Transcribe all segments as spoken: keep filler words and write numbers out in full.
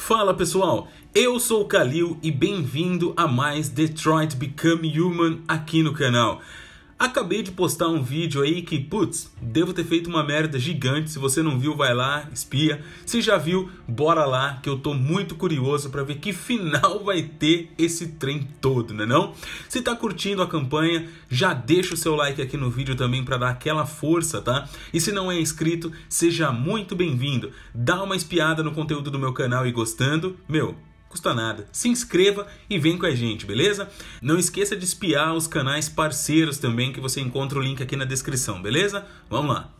Fala pessoal, eu sou o Kalil e bem-vindo a mais Detroit Become Human aqui no canal. Acabei de postar um vídeo aí que, putz, devo ter feito uma merda gigante. Se você não viu, vai lá, espia. Se já viu, bora lá, que eu tô muito curioso pra ver que final vai ter esse trem todo, né não? Se tá curtindo a campanha, já deixa o seu like aqui no vídeo também pra dar aquela força, tá? E se não é inscrito, seja muito bem-vindo. Dá uma espiada no conteúdo do meu canal e gostando, meu... custa nada. Se inscreva e vem com a gente, beleza? Não esqueça de espiar os canais parceiros também, que você encontra o link aqui na descrição, beleza? Vamos lá.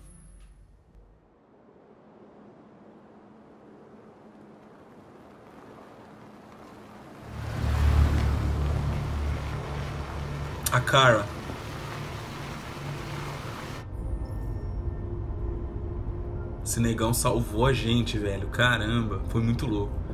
A Kara. Esse negão salvou a gente, velho. Caramba, foi muito louco.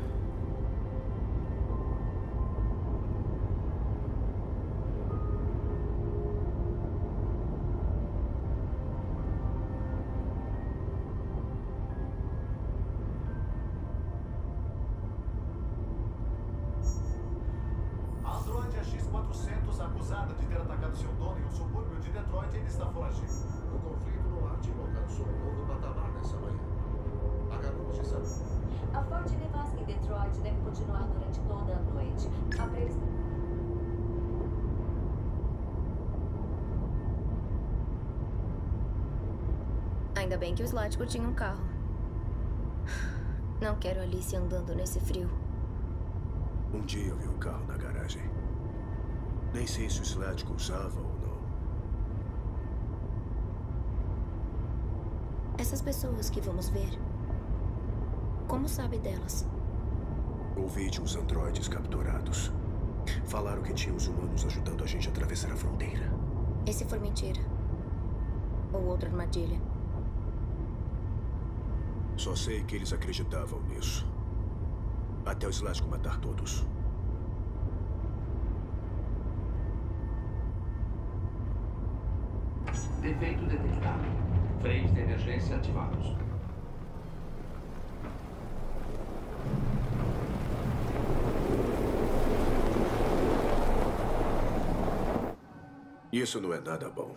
X quatrocentos, acusada de ter atacado seu dono em um subúrbio de Detroit, ainda está foragido. O conflito no Ártico alcançou um novo patamar nessa manhã. Acabamos de saber. A Ford Nevasca em Detroit deve continuar durante toda a noite. A previsão... Ainda bem que o Slatko tinha um carro. Não quero Alice andando nesse frio. Um dia eu vi um carro na garagem. Nem sei se o Slatko usava ou não. Essas pessoas que vamos ver, como sabe delas? Ouvi de uns androides capturados. Falaram que tinha os humanos ajudando a gente a atravessar a fronteira. E se for mentira? Ou outra armadilha? Só sei que eles acreditavam nisso. Até o Slatko matar todos. Defeito detectado. Freios de emergência ativados. Isso não é nada bom.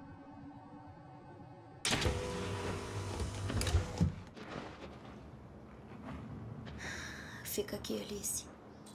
Fica aqui, Alice.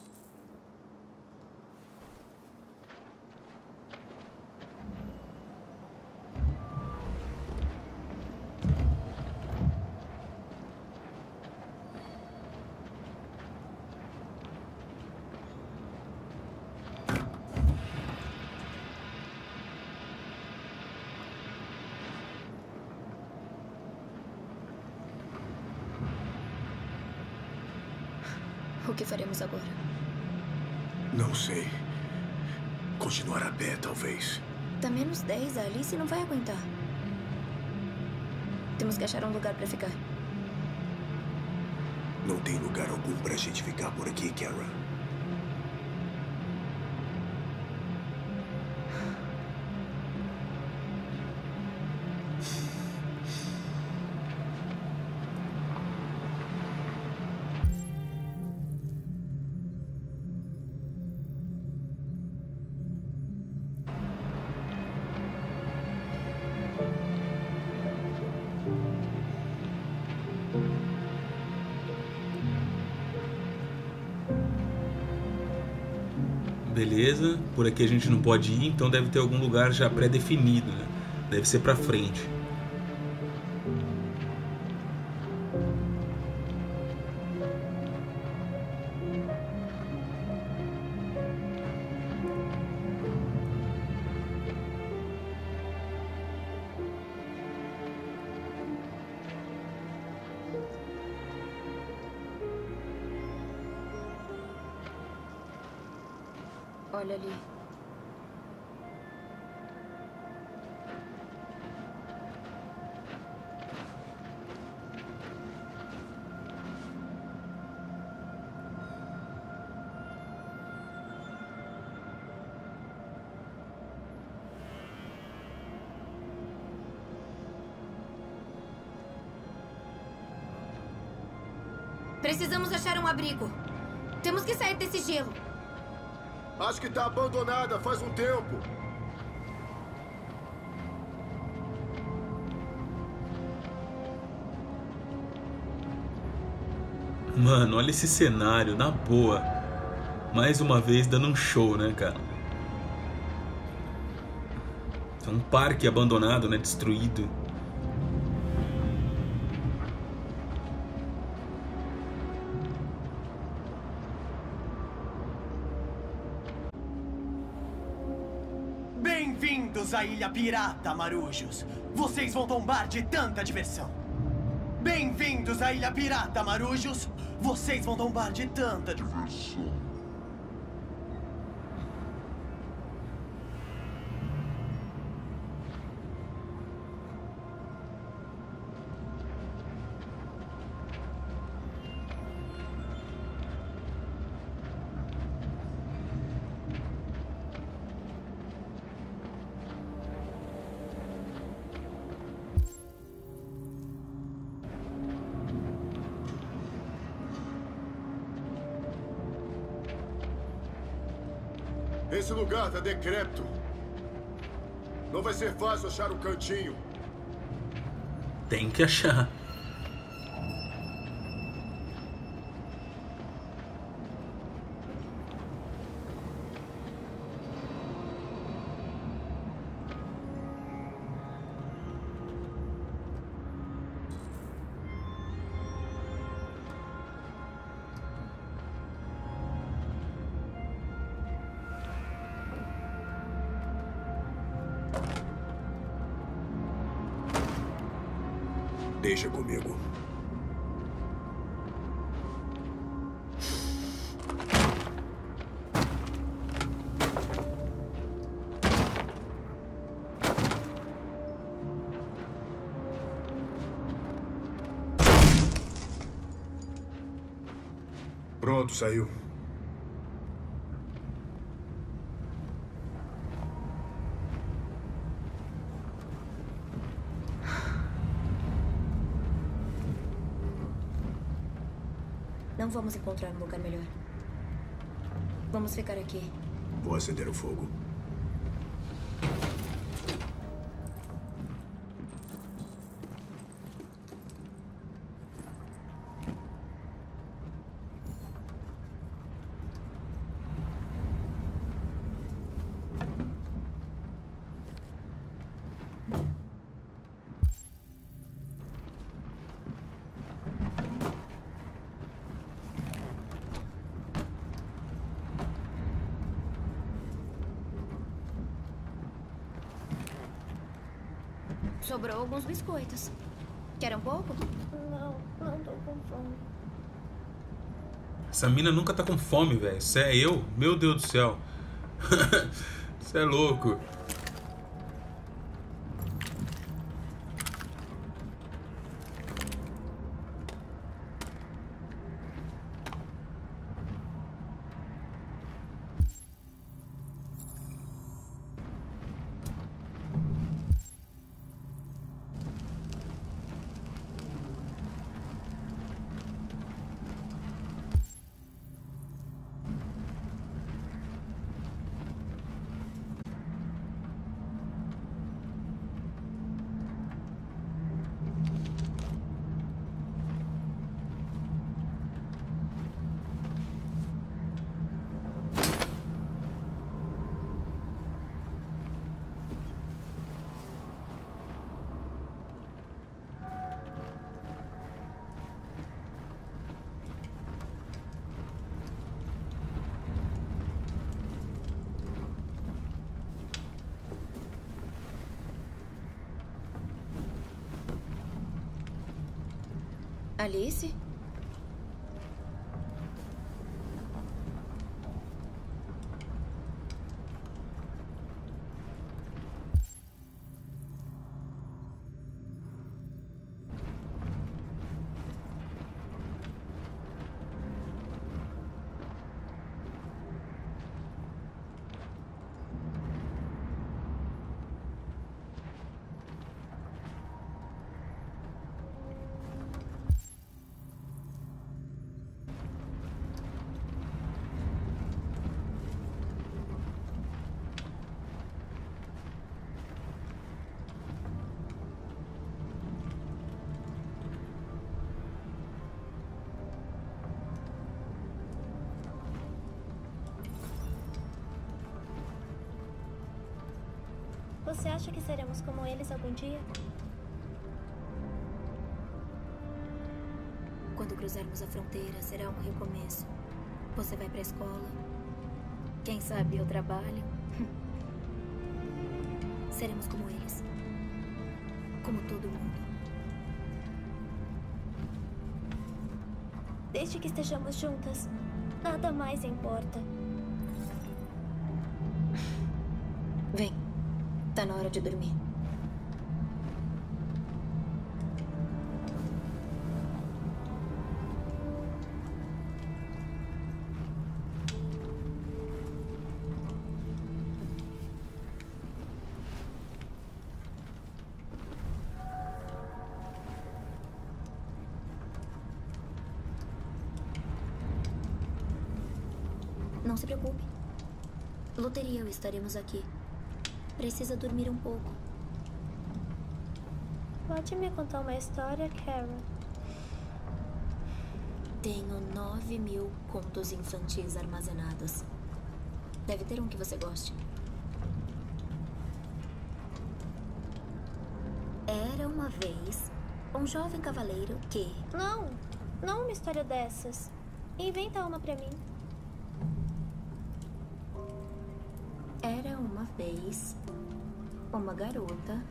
O que faremos agora? Não sei. Continuar a pé, talvez. Tá menos dez, a Alice não vai aguentar. Temos que achar um lugar pra ficar. Não tem lugar algum pra gente ficar por aqui, Kara. Beleza, por aqui a gente não pode ir, então deve ter algum lugar já pré-definido, né? Deve ser pra frente. Olha ali. Precisamos achar um abrigo. Temos que sair desse gelo. Acho que tá abandonada faz um tempo. Mano, olha esse cenário, na boa. Mais uma vez dando um show, né, cara? É um parque abandonado, né? Destruído. Bem-vindos à Ilha Pirata, marujos. Vocês vão tombar de tanta diversão. Bem-vindos à Ilha Pirata, marujos. Vocês vão tombar de tanta diversão. Esse lugar tá decrépito. Não vai ser fácil achar um cantinho. Tem que achar. Deixa comigo. Pronto, saiu. Não vamos encontrar um lugar melhor. Vamos ficar aqui. Vou acender o fogo. Sobrou alguns biscoitos. Quer um pouco? Não, não tô com fome. Essa mina nunca tá com fome, velho. Isso é eu? Meu Deus do céu. Isso é louco. Alice? Você acha que seremos como eles algum dia? Quando cruzarmos a fronteira, será um recomeço. Você vai pra escola. Quem sabe eu trabalho. Seremos como eles. Como todo mundo. Desde que estejamos juntas, nada mais importa. Vem. Tá na hora de dormir. Não se preocupe. Luther e eu estaremos aqui. Precisa dormir um pouco. Pode me contar uma história, Kara? Tenho nove mil contos infantis armazenados. Deve ter um que você goste. Era uma vez um jovem cavaleiro que... Não, não uma história dessas. Inventa uma pra mim. Era uma vez uma garota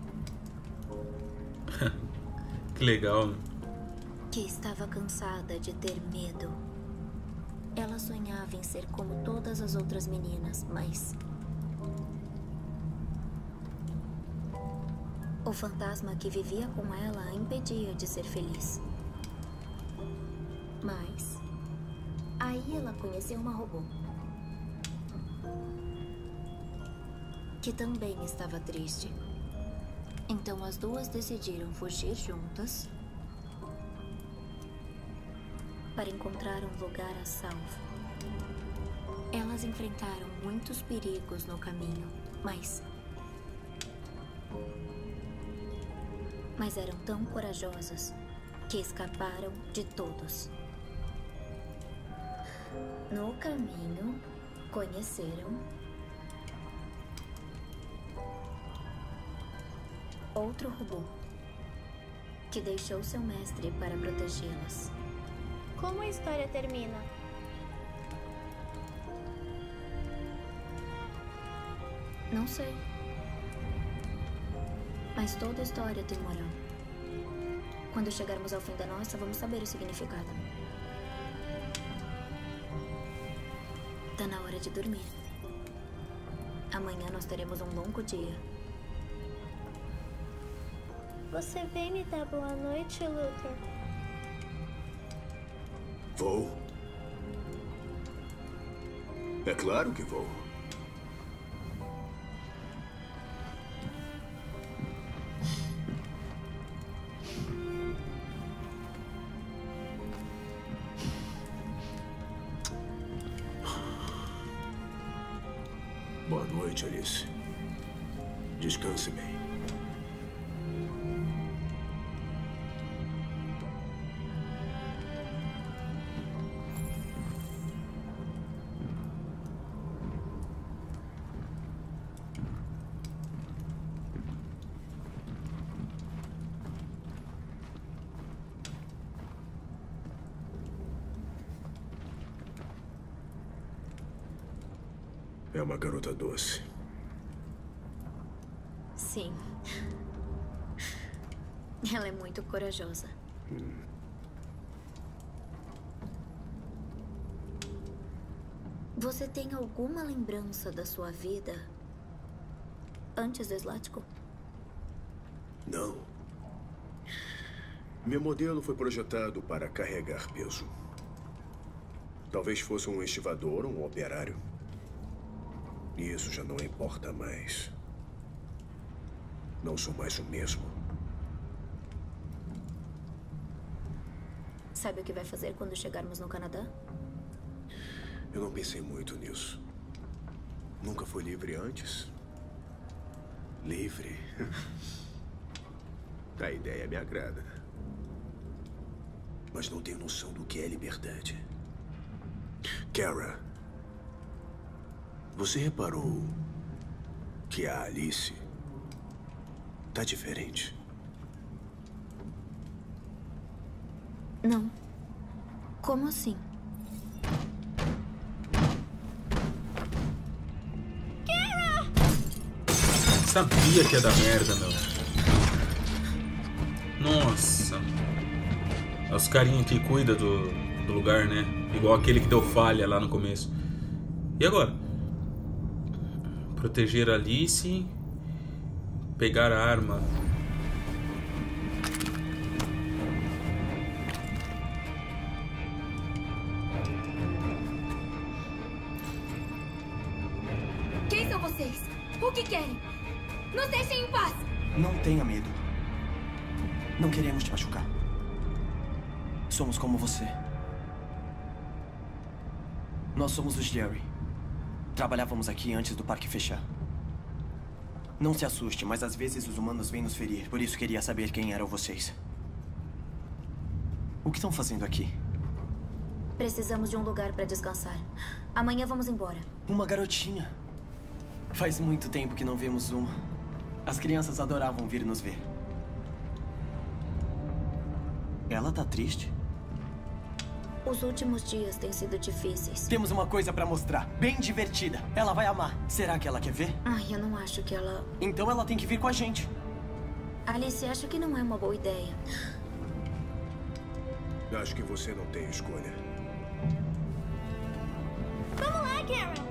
Que legal. que estava cansada de ter medo. Ela sonhava em ser como todas as outras meninas, mas o fantasma que vivia com ela a impedia de ser feliz. Mas aí ela conheceu uma robô que também estava triste. Então as duas decidiram fugir juntas para encontrar um lugar a salvo. Elas enfrentaram muitos perigos no caminho, mas... Mas eram tão corajosas que escaparam de todos. No caminho, conheceram outro robô que deixou seu mestre para protegê-las. Como a história termina? Não sei. Mas toda história tem moral. Quando chegarmos ao fim da nossa, vamos saber o significado. Tá na hora de dormir. Amanhã nós teremos um longo dia. Você vem me dar boa noite, Luther? Vou. É claro que vou. Boa noite, Alice. Descanse bem. É uma garota doce. Sim. Ela é muito corajosa. Hum. Você tem alguma lembrança da sua vida antes do Slático? Não. Meu modelo foi projetado para carregar peso. Talvez fosse um estivador ou um operário. E isso já não importa mais. Não sou mais o mesmo. Sabe o que vai fazer quando chegarmos no Canadá? Eu não pensei muito nisso. Nunca fui livre antes. Livre? A ideia me agrada. Mas não tenho noção do que é liberdade. Kara, você reparou que a Alice tá diferente. Não. Como assim? Sabia que ia dar merda, meu. Nossa. É os carinha que cuida do, do lugar, né? Igual aquele que deu falha lá no começo. E agora? Proteger a Alice. Pegar a arma. Quem são vocês? O que querem? Nos deixem em paz! Não tenha medo. Não queremos te machucar. Somos como você. Nós somos os Jerry. Trabalhávamos aqui antes do parque fechar. Não se assuste, mas às vezes os humanos vêm nos ferir. Por isso queria saber quem eram vocês. O que estão fazendo aqui? Precisamos de um lugar para descansar. Amanhã vamos embora. Uma garotinha. Faz muito tempo que não vemos uma. As crianças adoravam vir nos ver. Ela tá triste? Os últimos dias têm sido difíceis. Temos uma coisa pra mostrar, bem divertida. Ela vai amar. Será que ela quer ver? Ai, eu não acho que ela... Então ela tem que vir com a gente. Alice, acho que não é uma boa ideia. Acho que você não tem escolha. Vamos lá, Carol!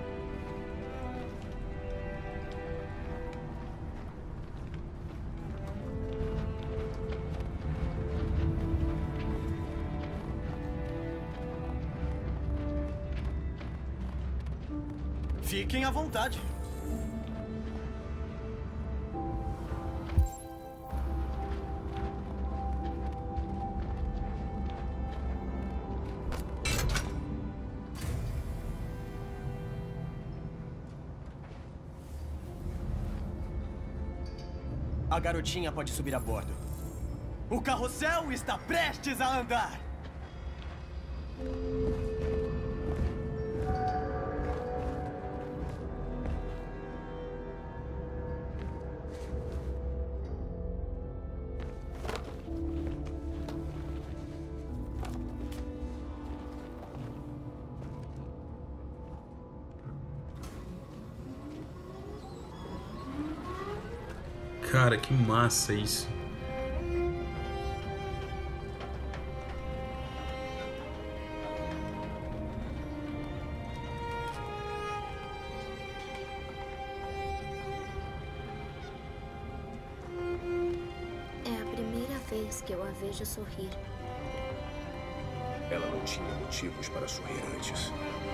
Fiquem à vontade. A garotinha pode subir a bordo. O carrossel está prestes a andar. Cara, que massa isso. É a primeira vez que eu a vejo sorrir. Ela não tinha motivos para sorrir antes.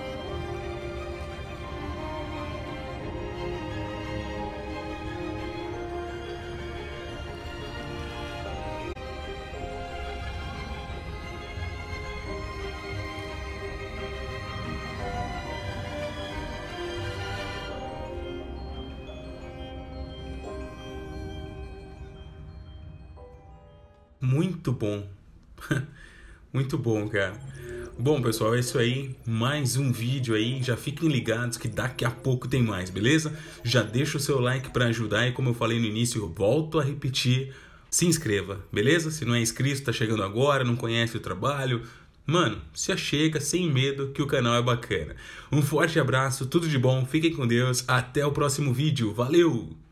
Muito bom. Muito bom, cara. Bom, pessoal, é isso aí. Mais um vídeo aí. Já fiquem ligados que daqui a pouco tem mais, beleza? Já deixa o seu like para ajudar e, como eu falei no início, eu volto a repetir, se inscreva, beleza? Se não é inscrito, tá chegando agora, não conhece o trabalho, mano, se achega sem medo que o canal é bacana. Um forte abraço, tudo de bom, fiquem com Deus, até o próximo vídeo, valeu!